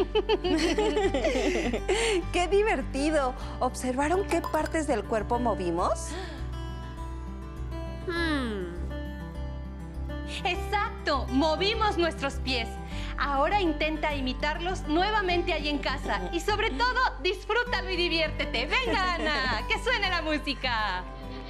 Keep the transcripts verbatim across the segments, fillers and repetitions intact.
¡Qué divertido! ¿Observaron qué partes del cuerpo movimos? Hmm. Exacto, movimos nuestros pies. Ahora intenta imitarlos nuevamente ahí en casa. Y sobre todo, disfrútalo y diviértete. ¡Venga, Ana! ¡Que suene la música!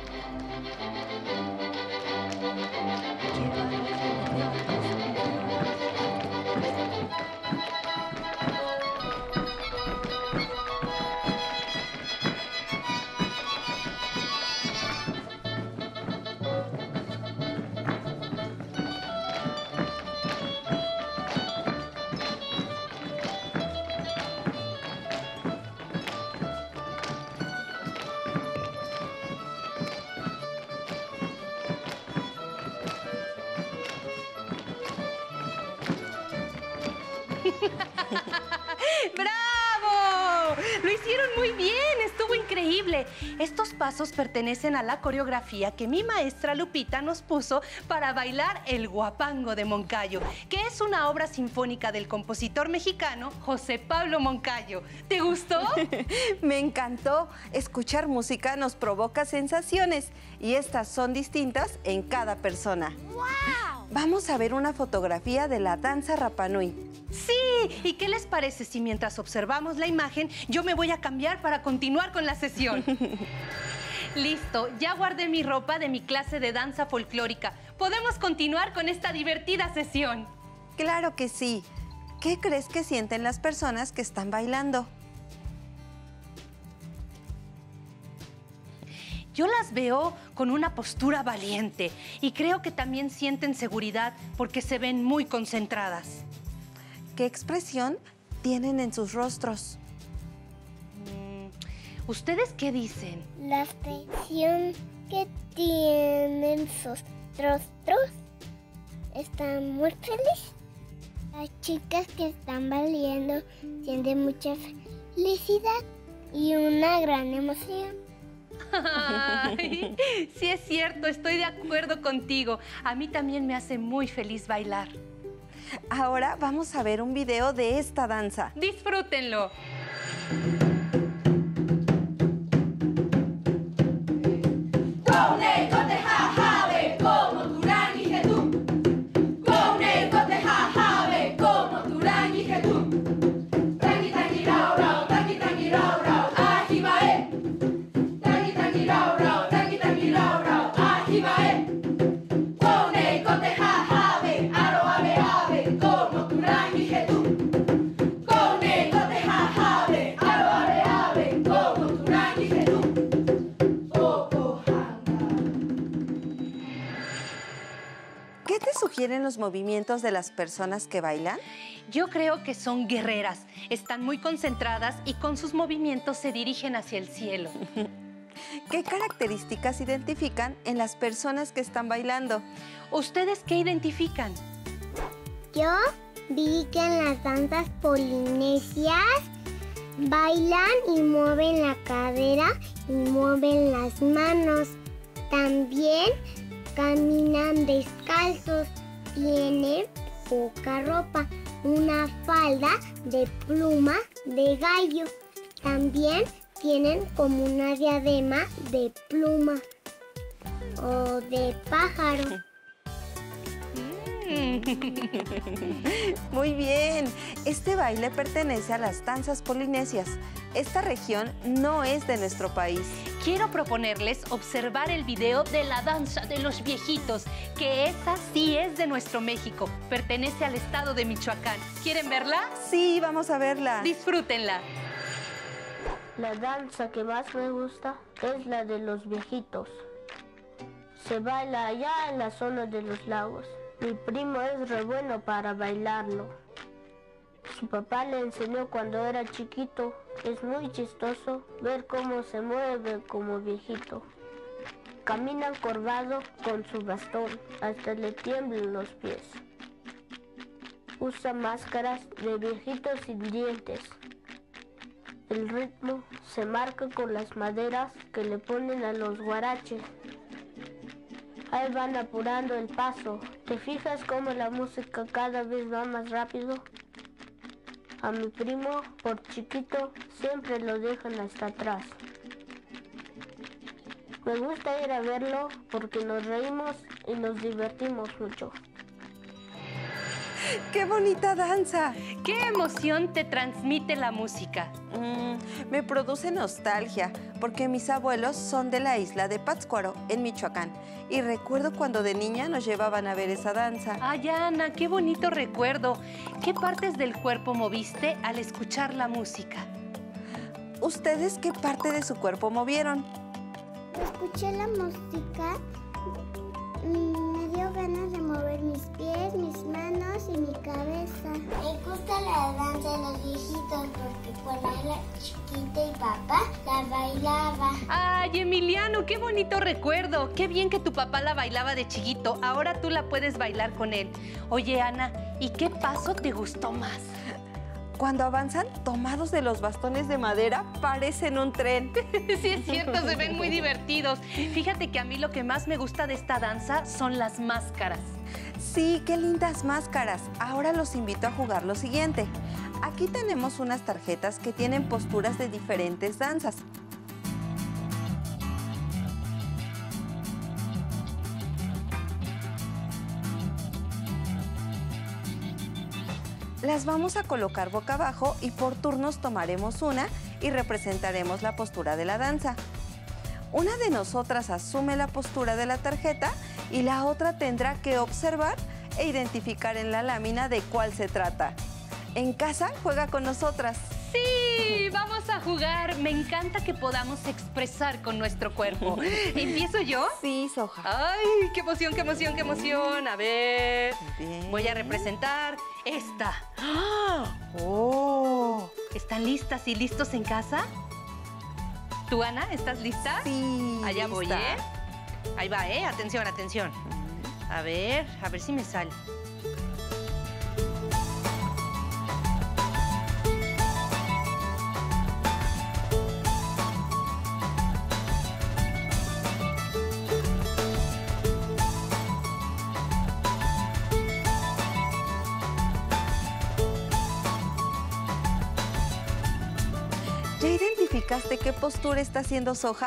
¡Bravo! Lo hicieron muy bien, estuvo increíble. Estos pasos pertenecen a la coreografía que mi maestra Lupita nos puso para bailar el Huapango de Moncayo, que es una obra sinfónica del compositor mexicano José Pablo Moncayo. ¿Te gustó? Me encantó. Escuchar música nos provoca sensaciones y estas son distintas en cada persona. ¡Wow! Vamos a ver una fotografía de la danza Rapa Nui. Sí, ¿y qué les parece si mientras observamos la imagen yo me voy a cambiar para continuar con la sesión? Listo, ya guardé mi ropa de mi clase de danza folclórica. Podemos continuar con esta divertida sesión. Claro que sí. ¿Qué crees que sienten las personas que están bailando? Yo las veo con una postura valiente y creo que también sienten seguridad porque se ven muy concentradas. ¿Qué expresión tienen en sus rostros? ¿Ustedes qué dicen? La expresión que tienen sus rostros están muy felices. Las chicas que están bailando sienten mucha felicidad y una gran emoción. Ay, sí es cierto, estoy de acuerdo contigo. A mí también me hace muy feliz bailar. Ahora vamos a ver un video de esta danza. ¡Disfrútenlo! ¿Qué te sugieren los movimientos de las personas que bailan? Yo creo que son guerreras. Están muy concentradas y con sus movimientos se dirigen hacia el cielo. ¿Qué características identifican en las personas que están bailando? ¿Ustedes qué identifican? Yo vi que en las danzas polinesias bailan y mueven la cadera y mueven las manos. También caminan descalzos, tienen poca ropa, una falda de pluma de gallo. También tienen como una diadema de pluma o de pájaro. Muy bien, este baile pertenece a las danzas polinesias. Esta región no es de nuestro país. Quiero proponerles observar el video de la danza de los viejitos, que esa sí es de nuestro México. Pertenece al estado de Michoacán. ¿Quieren verla? Sí, vamos a verla. Disfrútenla. La danza que más me gusta es la de los viejitos. Se baila allá en la zona de los lagos. Mi primo es re bueno para bailarlo. Su papá le enseñó cuando era chiquito. Es muy chistoso ver cómo se mueve como viejito. Camina encorvado con su bastón, hasta le tiemblan los pies. Usa máscaras de viejitos sin dientes. El ritmo se marca con las maderas que le ponen a los guaraches. Ahí van apurando el paso. ¿Te fijas cómo la música cada vez va más rápido? A mi primo, por chiquito, siempre lo dejan hasta atrás. Me gusta ir a verlo porque nos reímos y nos divertimos mucho. ¡Qué bonita danza! ¿Qué emoción te transmite la música? Mm, me produce nostalgia porque mis abuelos son de la isla de Pátzcuaro, en Michoacán. Y recuerdo cuando de niña nos llevaban a ver esa danza. Ay, Ana, qué bonito recuerdo. ¿Qué partes del cuerpo moviste al escuchar la música? ¿Ustedes qué parte de su cuerpo movieron? Escuché la música, mm, me dio ganas de mover mis pies, mis manos y mi cabeza. Me gusta la danza de los viejitos porque cuando era chiquita y papá la bailaba. Ay, Emiliano, qué bonito recuerdo. Qué bien que tu papá la bailaba de chiquito. Ahora tú la puedes bailar con él. Oye, Ana, ¿y qué paso te gustó más? Cuando avanzan tomados de los bastones de madera, parecen un tren. Sí, es cierto, se ven muy divertidos. Fíjate que a mí lo que más me gusta de esta danza son las máscaras. Sí, qué lindas máscaras. Ahora los invito a jugar lo siguiente. Aquí tenemos unas tarjetas que tienen posturas de diferentes danzas. Las vamos a colocar boca abajo y por turnos tomaremos una y representaremos la postura de la danza. Una de nosotras asume la postura de la tarjeta y la otra tendrá que observar e identificar en la lámina de cuál se trata. En casa, juega con nosotras. Sí, vamos a jugar. Me encanta que podamos expresar con nuestro cuerpo. ¿Empiezo yo? Sí, Soja. Ay, qué emoción, qué emoción, qué emoción. A ver, Bien. voy a representar esta. ¡Oh! ¿Están listas y listos en casa? ¿Tú, Ana, estás lista? Sí, Allá voy, lista. ¿eh? Ahí va, ¿eh? Atención, atención. A ver, a ver si me sale. ¿Ya identificaste qué postura está haciendo Soja?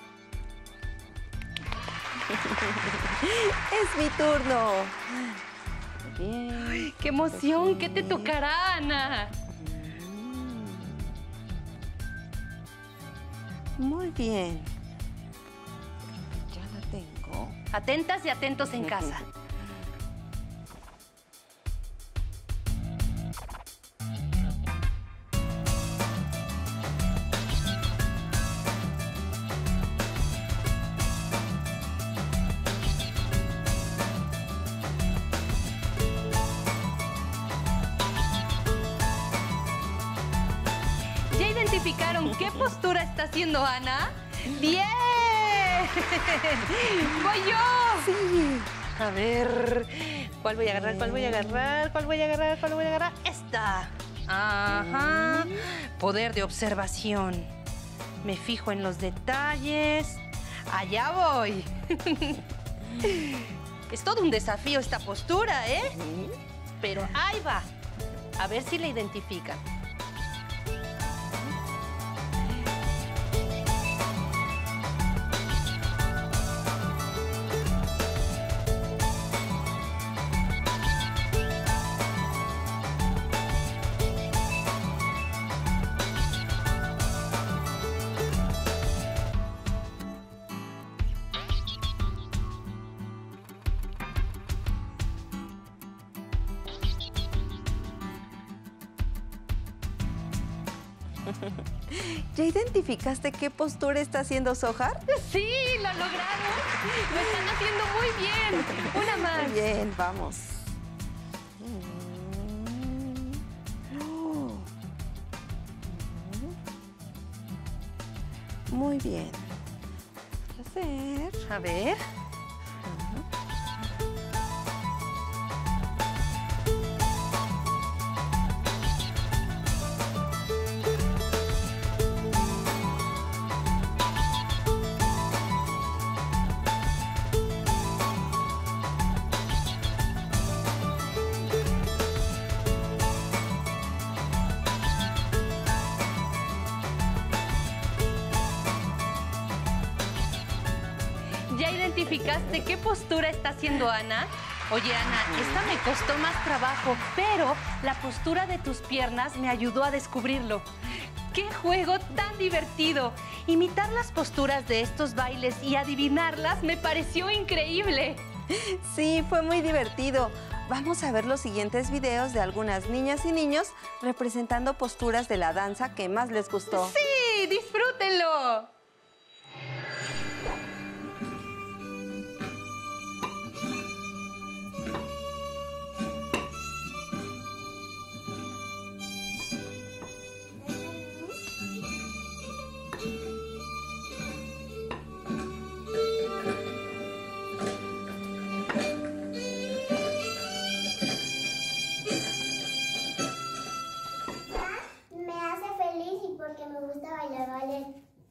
Es mi turno. Bien. ¡Qué emoción! ¿Qué te tocará, Ana? Muy bien. Ya la tengo. Atentas y atentos en casa. ¿Ya identificaron qué postura está haciendo Ana? ¡Bien! ¡Voy yo! Sí. A ver, ¿cuál voy a agarrar? ¿Cuál voy a agarrar? ¿Cuál voy a agarrar? ¿Cuál voy a agarrar? ¡Esta! Ajá. Poder de observación. Me fijo en los detalles. ¡Allá voy! Es todo un desafío esta postura, ¿eh? Pero ahí va. A ver si la identifican. ¿Ya identificaste qué postura está haciendo Soja? ¡Sí! ¡Lo lograron! ¡Lo están haciendo muy bien! Una más. Muy bien, vamos. Muy bien. Hacer. A ver. identificaste qué postura está haciendo Ana? Oye, Ana, esta me costó más trabajo, pero la postura de tus piernas me ayudó a descubrirlo. ¡Qué juego tan divertido! Imitar las posturas de estos bailes y adivinarlas me pareció increíble. Sí, fue muy divertido. Vamos a ver los siguientes videos de algunas niñas y niños representando posturas de la danza que más les gustó. ¡Sí! ¡Disfrútenlo! Porque me gusta bailar ballet.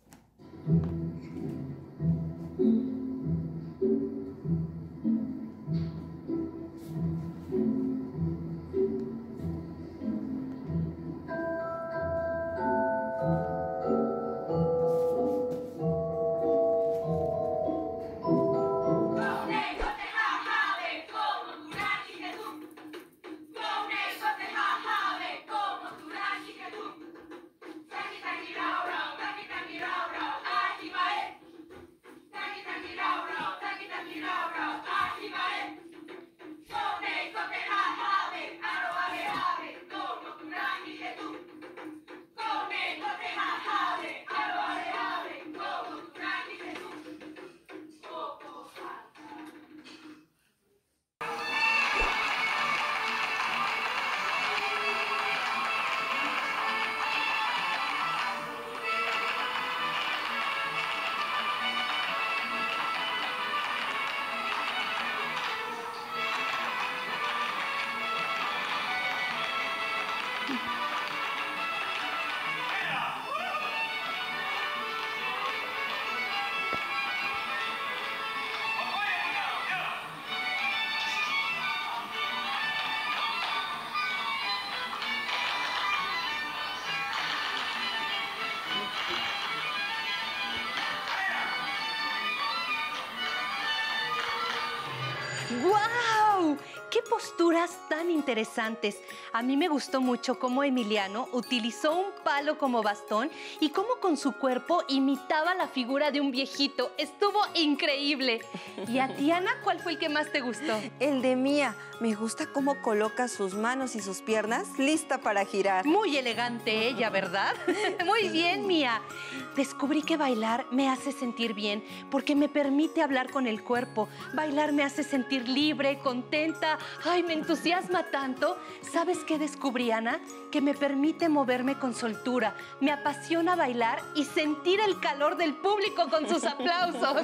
¡Guau! ¡Qué posturas tan interesantes! A mí me gustó mucho cómo Emiliano utilizó un palo como bastón y cómo con su cuerpo imitaba la figura de un viejito. ¡Estuvo increíble! ¿Y a ti, Ana, cuál fue el que más te gustó? El de Mía. Me gusta cómo coloca sus manos y sus piernas lista para girar. Muy elegante ella, ¿verdad? Muy bien, Mía. Descubrí que bailar me hace sentir bien porque me permite hablar con el cuerpo. Bailar me hace sentir libre, contenta. ¡Ay, me entusiasma tanto! ¿Sabes qué descubrí, Ana? Que me permite moverme con soltura. Me apasiona bailar y sentir el calor del público con sus aplausos.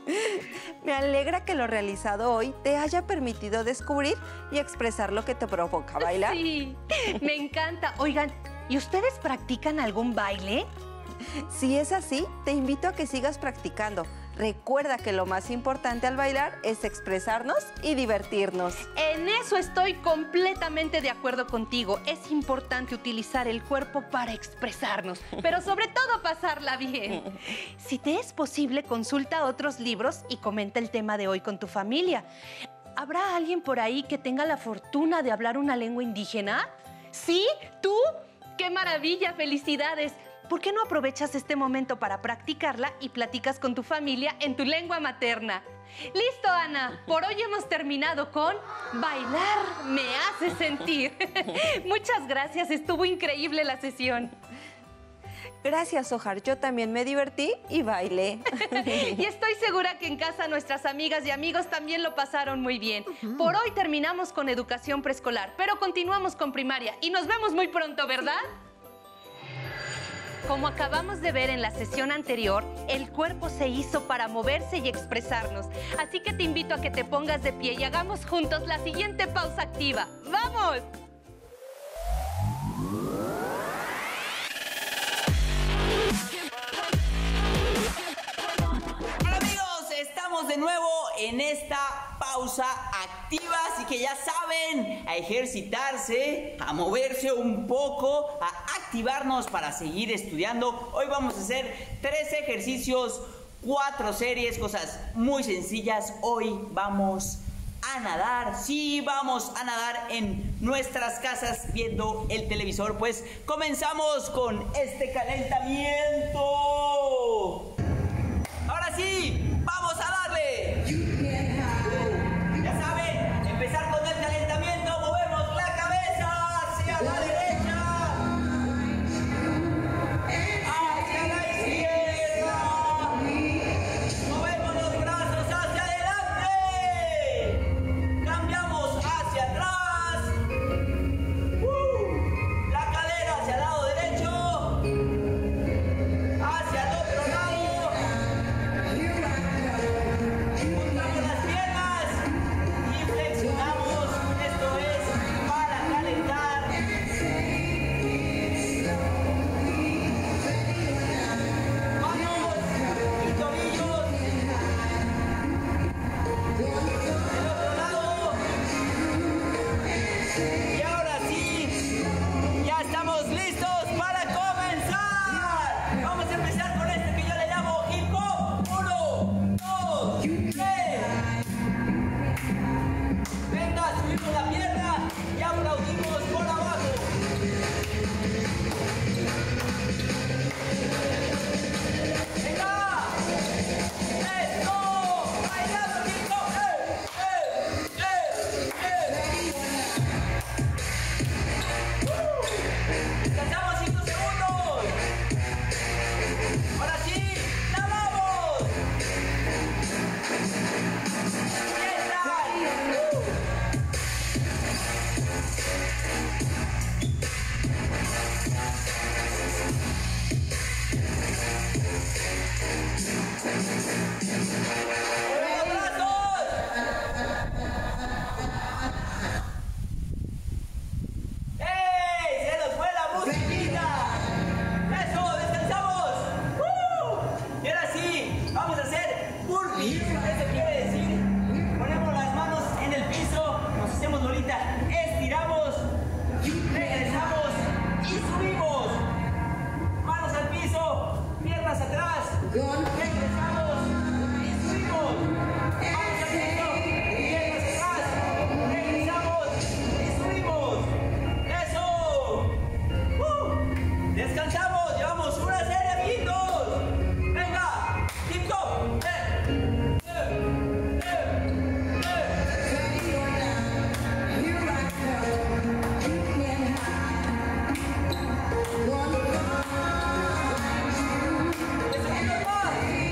Me alegra que lo realizado hoy te haya permitido descubrir y expresar lo que te provoca bailar. Sí, me encanta. Oigan, ¿y ustedes practican algún baile? Si es así, te invito a que sigas practicando. Recuerda que lo más importante al bailar es expresarnos y divertirnos. En eso estoy completamente de acuerdo contigo. Es importante utilizar el cuerpo para expresarnos, pero sobre todo pasarla bien. Si te es posible, consulta otros libros y comenta el tema de hoy con tu familia. ¿Habrá alguien por ahí que tenga la fortuna de hablar una lengua indígena? ¿Sí? ¿Tú? ¡Qué maravilla! ¡Felicidades! ¿Por qué no aprovechas este momento para practicarla y platicas con tu familia en tu lengua materna? ¡Listo, Ana! Por hoy hemos terminado con Bailar me hace sentir. Muchas gracias, estuvo increíble la sesión. Gracias, Ojar. Yo también me divertí y bailé. Y estoy segura que en casa nuestras amigas y amigos también lo pasaron muy bien. Por hoy terminamos con educación preescolar, pero continuamos con primaria y nos vemos muy pronto, ¿verdad? Como acabamos de ver en la sesión anterior, el cuerpo se hizo para moverse y expresarnos. Así que te invito a que te pongas de pie y hagamos juntos la siguiente pausa activa. ¡Vamos! Hola amigos, estamos de nuevo en esta pausa activa, así que ya saben, a ejercitarse, a moverse un poco, a activarnos para seguir estudiando. Hoy vamos a hacer tres ejercicios cuatro series, cosas muy sencillas. Hoy vamos a nadar, sí, vamos a nadar en nuestras casas viendo el televisor. Pues comenzamos con este calentamiento. Ahora sí, vamos a darle. Ya saben, empezar con el calentamiento, movemos la cabeza hacia la derecha, hacia la izquierda, movemos los brazos hacia adelante, cambiamos hacia atrás, uh, la cadera hacia el lado derecho, hacia el otro lado, juntamos las piernas y flexionamos. Esto es para calentar. Manos y tobillos. Del otro lado. Y ahora sí, ya estamos listos para comenzar. Vamos a empezar con este que yo le llamo hip hop. Uno, dos, tres. Venga, subimos la pierna y aplaudimos por abajo. Venga. Let's go. Bailando hip hop. Eh, eh, eh, eh. Uh. Descansamos cinco segundos. Ahora sí, la vamos. Fiesta. Uh. ¡Mueve los brazos! ¡Ey! ¡Se nos fue la musiquita! ¡Eso! ¡Descansamos! ¡Uh! Y ahora sí, vamos a hacer burpees. Eso quiere decir, ponemos las manos en el piso, nos hacemos bolita, estiramos, regresamos y subimos. Manos al piso, piernas atrás, regresamos y subimos. Manos al piso, piernas atrás, regresamos y subimos. ¡Eso! ¡Uh! Descansamos, llevamos una serie, amiguitos. Venga, hip hop. Eh, eh, eh, eh. Descansamos más.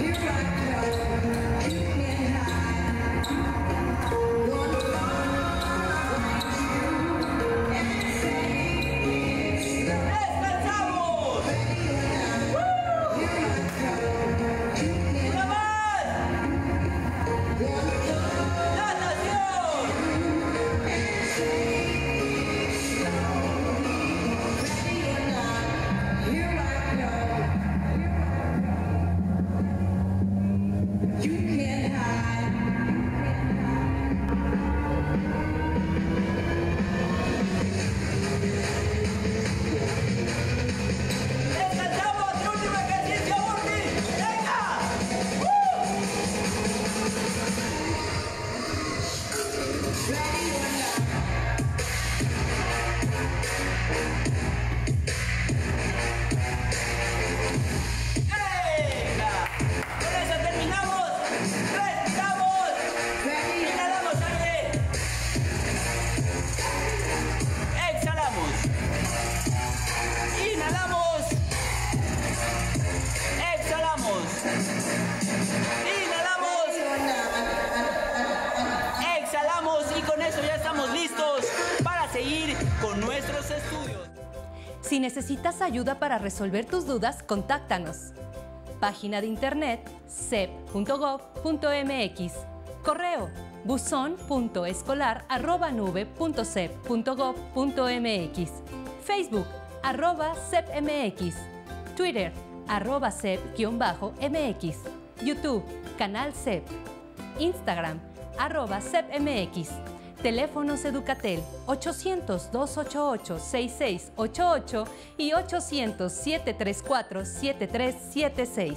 Si necesitas ayuda para resolver tus dudas, contáctanos. Página de internet sep punto gov punto mx. Correo buzón punto escolar arroba nube punto sep punto gov punto mx. Facebook arroba sepmx. Twitter arroba sep-mx. YouTube canal Sep. Instagram arroba sepmx. Teléfonos Educatel ochocientos, dos ocho ocho, seis seis ocho ocho y ochocientos, siete tres cuatro, siete tres siete seis.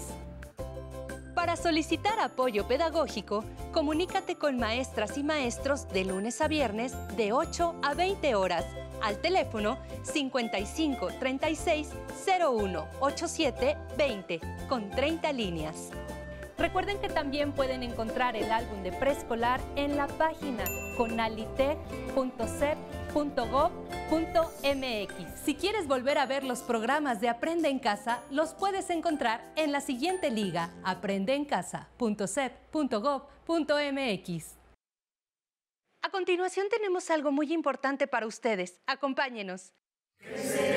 Para solicitar apoyo pedagógico, comunícate con maestras y maestros de lunes a viernes de ocho a veinte horas al teléfono cincuenta y cinco, treinta y seis, cero uno, ochenta y siete, veinte con treinta líneas. Recuerden que también pueden encontrar el álbum de preescolar en la página conalitec punto sep punto gov punto mx. Si quieres volver a ver los programas de Aprende en Casa, los puedes encontrar en la siguiente liga, aprende en casa punto sep punto gov punto mx. A continuación tenemos algo muy importante para ustedes. Acompáñenos. Crecer